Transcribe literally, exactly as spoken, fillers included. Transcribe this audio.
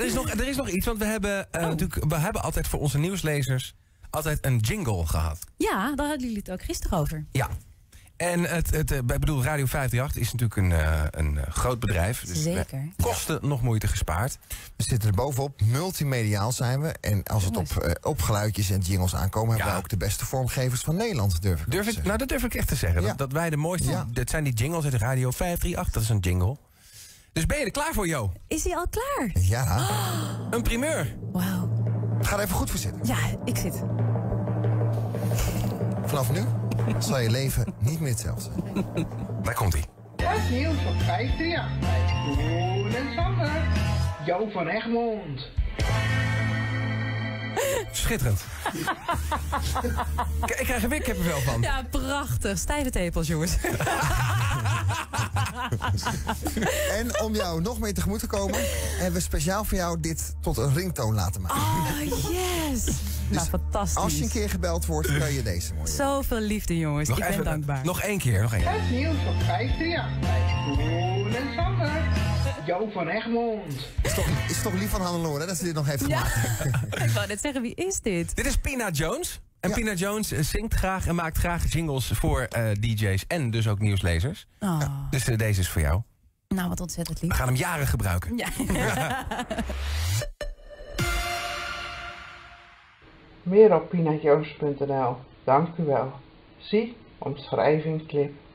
is nog, er is nog iets, want we hebben, uh, oh. natuurlijk, we hebben altijd voor onze nieuwslezers altijd een jingle gehad. Ja, daar hadden jullie het ook gisteren over. Ja. En het, het, ik bedoel, Radio vijfhonderdachttien is natuurlijk een, uh, een groot bedrijf. Dus zeker. Kosten nog moeite gespaard. We zitten er bovenop. Multimediaal zijn we. En als het op, uh, op geluidjes en jingles aankomen... hebben ja. we ook de beste vormgevers van Nederland, durf ik durf te ik, zeggen. Nou, dat durf ik echt te zeggen. Ja. Dat, dat wij de mooiste... Ja. Dit zijn die jingles uit de Radio vijfhonderdachttien. Dat is een jingle. Dus ben je er klaar voor, Jo? Is hij al klaar? Ja. Oh. Een primeur. Wauw. Ga er even goed voor zitten. Ja, ik zit. Vanaf nu zal je leven niet meer hetzelfde zijn. Daar komt-ie. Het nieuws op vijfhonderdachttien bij Koen en Sander. Jo van Egmond. Schitterend. Ik krijg er weer kippenvel van. Ja, prachtig. Stijve tepels, jongens. En om jou nog meer tegemoet te komen... hebben we speciaal voor jou dit tot een ringtoon laten maken. Oh, yes. Dus nou, fantastisch. Als je een keer gebeld wordt, kan je deze mooie. Zoveel liefde, jongens. Nog ik ben even, dankbaar. Nog één keer, nog één keer. Het nieuws op vijfhonderdachttien bij Koen en Sander. Jo van Egmond. Is toch, is toch lief van Hannelore hè, dat ze dit nog heeft Ja. gemaakt. Ik wou net zeggen, wie is dit? Dit is Pina Jones. En Ja. Pina Jones uh, zingt graag en maakt graag jingles voor uh, D J's en dus ook nieuwslezers. Oh. Dus uh, deze is voor jou. Nou, wat ontzettend lief. We gaan hem jaren gebruiken. Ja. Meer op pinajones punt n l. Dank u wel. Zie omschrijving clip.